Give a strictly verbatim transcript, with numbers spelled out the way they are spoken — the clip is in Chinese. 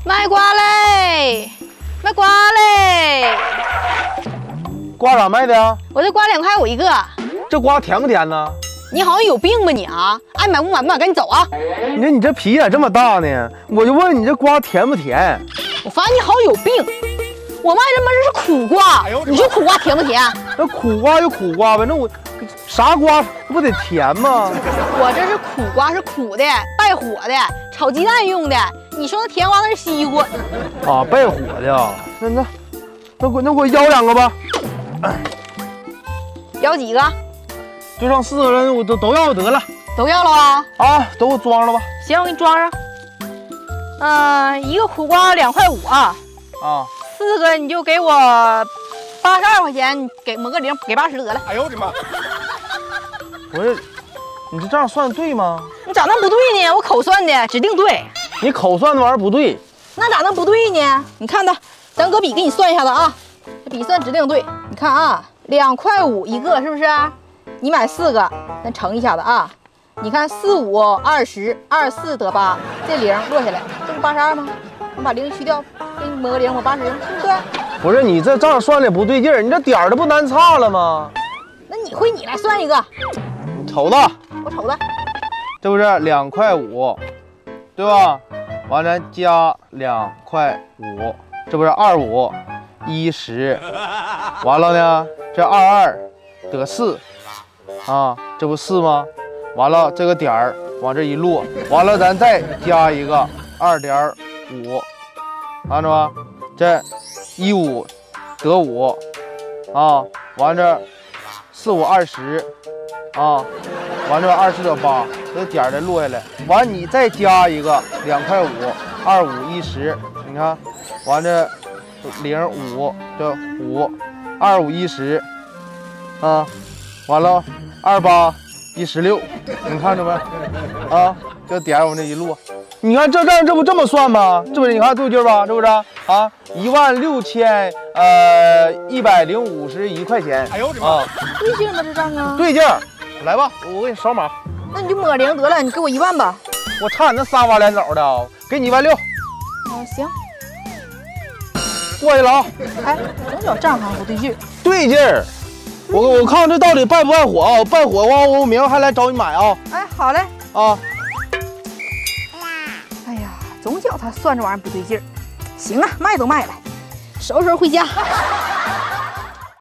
卖瓜嘞，卖瓜嘞！ 瓜咋卖的呀？ 我这瓜两块五一个。 这瓜甜不甜呢？ 你好像有病吧你啊！爱买不买不买，赶紧走啊！ 你说你这脾气咋这么大呢？我就问你这瓜甜不甜？ 我发现你好有病！我卖这么这是苦瓜，你说苦瓜甜不甜？ 那苦瓜有苦瓜呗，那我啥瓜不得甜吗？ 我这是苦瓜，是苦的，败火的，炒鸡蛋用的。你说那甜瓜那是西瓜啊，败火的啊。那那那给那给我要两个吧。 要几个？ 就剩四个人，我都都要得了。 都要了吧？ 啊，都给我装了吧。 行，我给你装上。嗯、呃，一个苦瓜两块五啊。 啊， 四个你就给我八十二块钱，你给抹个零，给八十得了。 哎呦我的妈！不是，你这账算对吗？ 你咋能不对呢？我口算的，指定对。 你口算的玩意儿不对， 那咋能不对呢？你看它，咱搁笔给你算一下子啊，这笔算指定对。你看啊，两块五一个，是不是？你买四个，咱乘一下子啊。你看四五二十，二四得八，这零落下来，这不八十二吗？我把零去掉，给你抹个零，抹八十，对不对？ 不是你这账算的不对劲儿，你这点儿的不难差了吗？ 那你会你来算一个， 你瞅着， 我瞅着， 这不是两块五，对吧？完了加两块五，这不是二五一十，完了呢，这二二得四啊，这不四吗？完了这个点儿往这一落，完了咱再加一个二点五，看着吧？这一五得五啊，完这四五二十啊，完这二四得八，这个点儿再落下来，完你再加一个两块五，二五一十，你看，完这零五这五二五一十啊，完了二八一十六，你看着没？啊，这点儿往这一落，你看这账这不这么算吗？这不你看对劲吧？是不是啊？一万六千呃一百零五十一块钱。哎呦我的妈！ 对劲吗这账啊？ 对劲儿，来吧，我给你扫码。 那你就抹零得了，你给我一万吧。 我差你那仨瓜连枣的，给你一万六。 哦，行。 过去了啊！ 哎，总觉账好像不对劲。 对劲儿。我我看看这到底败不败火啊？败火的话，我明儿还来找你买啊。 哎，好嘞。 啊。 哎呀，总觉他算这玩意儿不对劲儿。行啊，卖都卖了，收拾收拾回家。